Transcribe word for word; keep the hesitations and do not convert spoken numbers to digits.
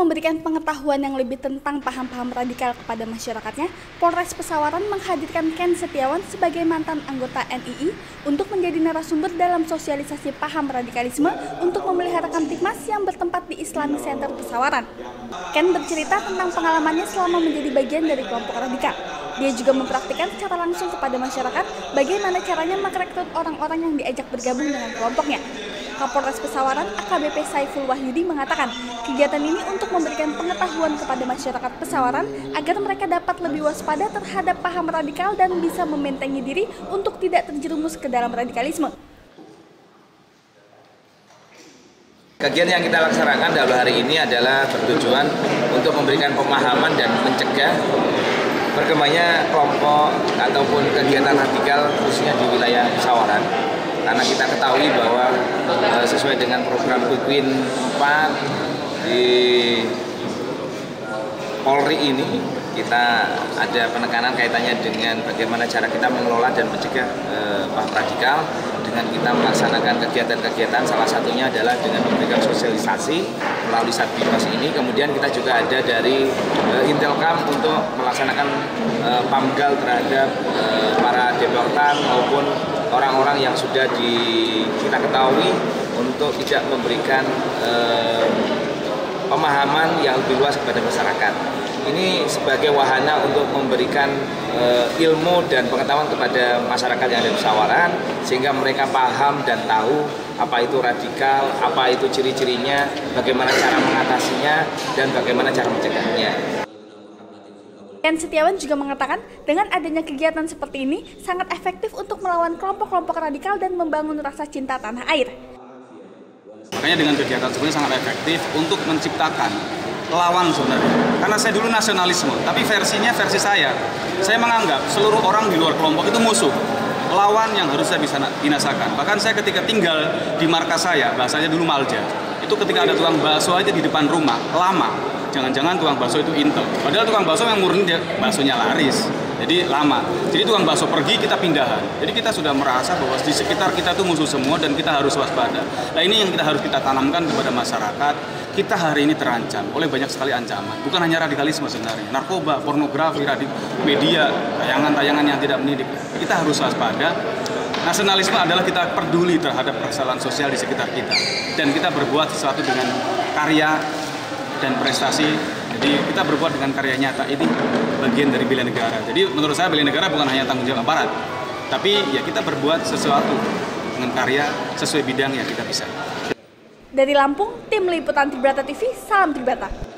memberikan pengetahuan yang lebih tentang paham-paham radikal kepada masyarakatnya, Polres Pesawaran menghadirkan Ken Setiawan sebagai mantan anggota N I I untuk menjadi narasumber dalam sosialisasi paham radikalisme untuk memelihara Kamtibmas yang bertempat di Islamic Center Pesawaran. Ken bercerita tentang pengalamannya selama menjadi bagian dari kelompok radikal. Dia juga mempraktikkan secara langsung kepada masyarakat bagaimana caranya merekrut orang-orang yang diajak bergabung dengan kelompoknya. Kapolres Pesawaran A K B P Saiful Wahyudi mengatakan, kegiatan ini untuk memberikan pengetahuan kepada masyarakat Pesawaran agar mereka dapat lebih waspada terhadap paham radikal dan bisa membentengi diri untuk tidak terjerumus ke dalam radikalisme. Kegiatan yang kita laksanakan dalam hari ini adalah bertujuan untuk memberikan pemahaman dan mencegah berkembangnya kelompok ataupun kegiatan radikal khususnya di wilayah Pesawaran. Karena kita ketahui bahwa e, sesuai dengan program Quick Win empat di Polri ini, kita ada penekanan kaitannya dengan bagaimana cara kita mengelola dan mencegah e, paham radikal dengan kita melaksanakan kegiatan-kegiatan, salah satunya adalah dengan memberikan sosialisasi melalui Satbibmas ini. Kemudian kita juga ada dari e, Intelkam untuk melaksanakan e, pamgal terhadap e, para demonstran maupun orang-orang yang sudah di, kita ketahui untuk tidak memberikan eh, pemahaman yang lebih luas kepada masyarakat. Ini sebagai wahana untuk memberikan eh, ilmu dan pengetahuan kepada masyarakat yang ada di Pesawaran, sehingga mereka paham dan tahu apa itu radikal, apa itu ciri-cirinya, bagaimana cara mengatasinya, dan bagaimana cara mencegahnya. Ken Setiawan juga mengatakan dengan adanya kegiatan seperti ini sangat efektif untuk melawan kelompok-kelompok radikal dan membangun rasa cinta tanah air. Makanya dengan kegiatan seperti ini sangat efektif untuk menciptakan lawan sebenarnya. Karena saya dulu nasionalisme, tapi versinya versi saya. Saya menganggap seluruh orang di luar kelompok itu musuh. Lawan yang harus saya bisa binasakan. Bahkan saya ketika tinggal di markas saya, bahasanya dulu Malja. Itu ketika ada tukang bakso aja di depan rumah, lama. Jangan-jangan tukang bakso itu intel. Padahal tukang bakso yang murni dia baksonya laris. Jadi lama. Jadi tukang bakso pergi, kita pindahan. Jadi kita sudah merasa bahwa di sekitar kita tuh musuh semua dan kita harus waspada. Nah ini yang kita harus kita tanamkan kepada masyarakat. Kita hari ini terancam oleh banyak sekali ancaman. Bukan hanya radikalisme sebenarnya. Narkoba, pornografi, radik, media, tayangan-tayangan yang tidak mendidik. Kita harus waspada. Nasionalisme adalah kita peduli terhadap persoalan sosial di sekitar kita. Dan kita berbuat sesuatu dengan karya dan prestasi, jadi kita berbuat dengan karya nyata. Ini bagian dari bela negara. Jadi menurut saya bela negara bukan hanya tanggung jawab aparat, tapi ya kita berbuat sesuatu dengan karya sesuai bidang yang kita bisa. Dari Lampung, tim liputan Tribrata T V, salam Tribrata.